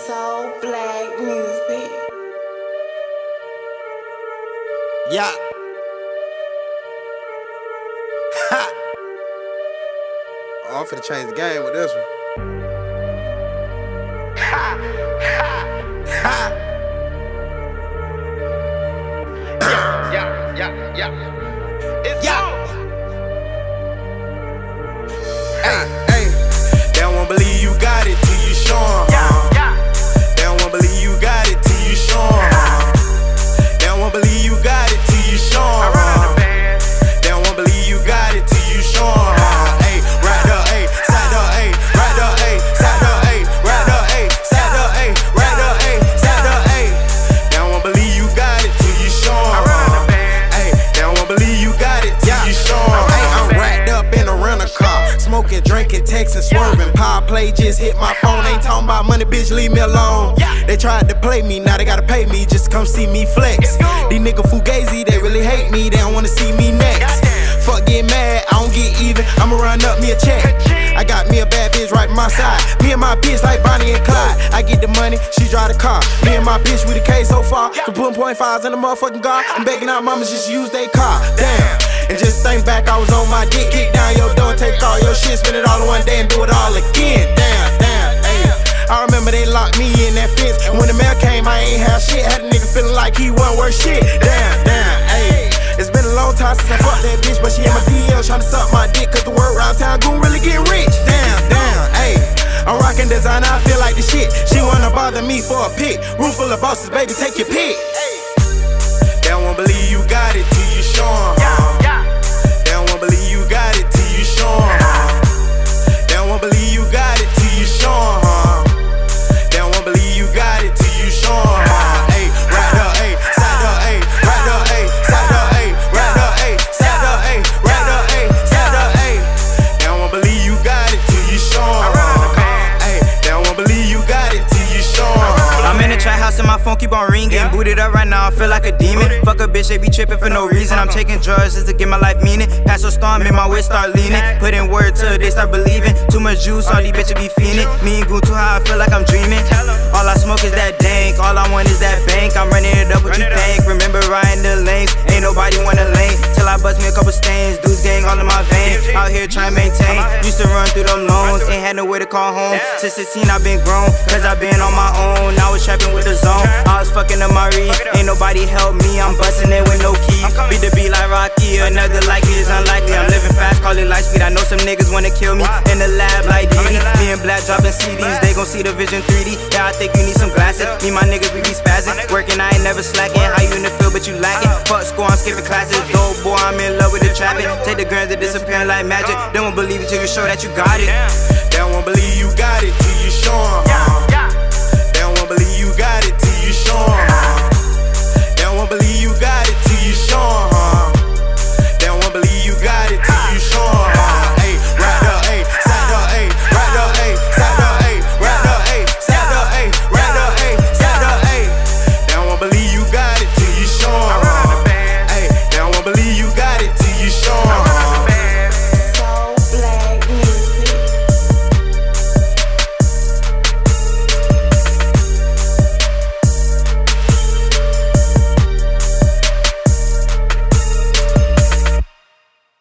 So Black Music. Yeah. Ha. Oh, I'm finna change the game with this one. Ha. Ha. Ha. Yeah. It's Hey. They don't wanna believe you got it till you show 'em. They don't wanna believe you got it till you show 'em. They don't wanna believe you got it till you show 'em. They don't wanna believe you got it till you show 'em. Hey, right up, hey, side up, hey, right up, hey, side up, hey, right up, hey, side up, hey, right up, hey, side up, hey. They don't wanna believe you got it till you show 'em. Hey, they don't wanna believe you got it till you show 'em. Hey, I'm wrapped up in a rental car, smoking, drinking, texting, swerving. Power play just hit my phone. Ain't talking about money, bitch, leave me alone. They tried to play me, now they gotta pay me just to come see me flex. These niggas fugazi, they really hate me, they don't wanna see me next. Fuck get mad, I don't get even, I'ma run up me a check. I got me a bad bitch right by my side, me and my bitch like Bonnie and Clyde. I get the money, she drive the car, me and my bitch with the K so far. The putting .5s in the motherfucking car, I'm begging out mamas just use they car. Damn, and just think back, I was on my dick, kick down your door, take all your shit, spend it all in one day and do it all again. Damn, ayy. I remember they locked me in that fence, and when the mail came, I ain't have shit. Had a nigga feeling like he wasn't worth shit. Damn, ayy. It's been a long time since I fucked that bitch, but she in my DL tryna suck my dick, cause the word around town gon' really get rich. Damn, ayy. I'm rocking designer, I feel like the shit. She wanna bother me for a pic. Room full of bosses, baby, take your pick. They don't wanna believe you got it till you show 'em. They don't wanna believe you got it till you show 'em. They don't wanna believe you got it till you show 'em. They don't wanna believe you got it till you show 'em. Hey, right up, hey, side up, hey, right up, hey, side up, hey, right up, hey, side up, hey, right up, hey, side up, hey. They don't wanna believe you got it till you show 'em. Hey, they don't wanna believe you got it till you show 'em. I'm in the trap house and my phone keep on ringing. Booted up right now, I feel like a demon. Fuck a bitch, they be tripping for no reason. I'm taking drugs just to give my life meaning. Pass a storm, make my waist start leaning. Put in word till they start believing. Too much juice, all these bitches be fiending. Me and Goon too high, I feel like I'm dreaming. All I smoke is that dank, all I want is that bank. I'm running it up, what you think? Remember riding the lanes, ain't nobody wanna lane. Till I bust me a couple stains, dudes gang all in my veins. Out here trying to maintain, used to run through them loans. Ain't had nowhere to call home. Since 16 I've been grown, cause I've been on my own. I was trapping with the zone, I was fucking up my read. Ain't nobody help me, I'm busting it with no key. Beat the beat like Rocky, another like it is unlikely. I'm living fast, call it light speed. I know some niggas wanna kill me in the lab like Diddy. Me and Black dropping CDs, they gon' see the vision 3D. Yeah, I think you need some glasses. Me, my niggas, we be spazzing. Working, I ain't never slacking. How you in the field, but you lacking. Fuck school, I'm skipping classes. Dope boy, I'm in love with the trapping. Take the grams that disappearing like magic. They won't believe it till you show that you got it. They don't wanna believe you got it till you show 'em.